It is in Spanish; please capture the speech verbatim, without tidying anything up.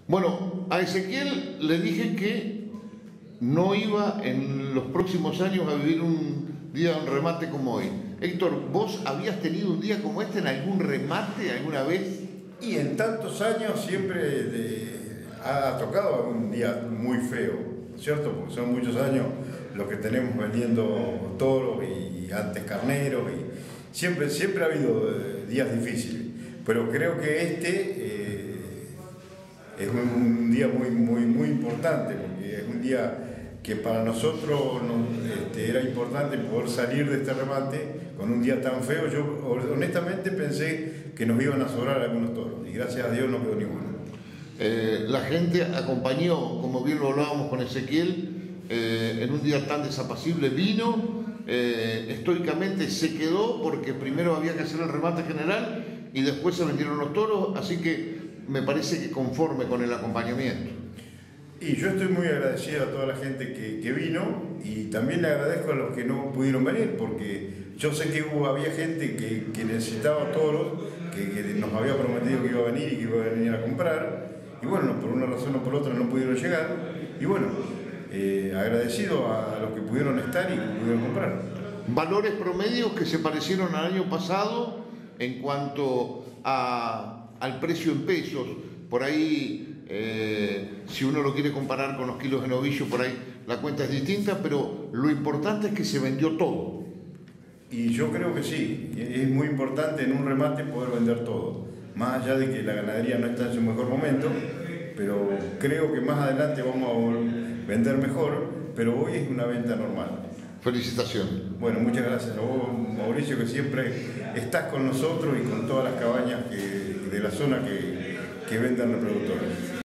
Bueno, a Ezequiel le dije que no iba en los próximos años a vivir un día de un remate como hoy. Héctor, ¿vos habías tenido un día como este en algún remate alguna vez? Y en tantos años siempre de, ha tocado algún día muy feo, ¿cierto? Porque son muchos años los que tenemos vendiendo toros y antes carneros, y siempre, siempre ha habido días difíciles. Pero creo que este eh, es un día muy, muy, muy importante, porque es un día que para nosotros nos, este, era importante poder salir de este remate con un día tan feo. Yo honestamente pensé que nos iban a sobrar algunos toros y gracias a Dios no quedó ninguno. Eh, la gente acompañó, como bien lo hablábamos con Ezequiel, eh, en un día tan desapacible, vino, eh, estoicamente se quedó porque primero había que hacer el remate general y después se vendieron los toros, así que me parece que conforme con el acompañamiento. Y yo estoy muy agradecido a toda la gente que, que vino, y también le agradezco a los que no pudieron venir, porque yo sé que hubo, había gente que, que necesitaba toros, que, que nos había prometido que iba a venir y que iba a venir a comprar, y bueno, por una razón o por otra no pudieron llegar, y bueno, eh, agradecido a los que pudieron estar y que pudieron comprar. Valores promedios que se parecieron al año pasado en cuanto a, al precio en pesos, por ahí... Eh, si uno lo quiere comparar con los kilos de novillo, por ahí la cuenta es distinta, pero lo importante es que se vendió todo. Y yo creo que sí, es muy importante en un remate poder vender todo, más allá de que la ganadería no está en su mejor momento, pero creo que más adelante vamos a vender mejor, pero hoy es una venta normal. Felicitaciones. Bueno, muchas gracias a vos, Mauricio, que siempre estás con nosotros y con todas las cabañas que, de la zona que, que vendan reproductores.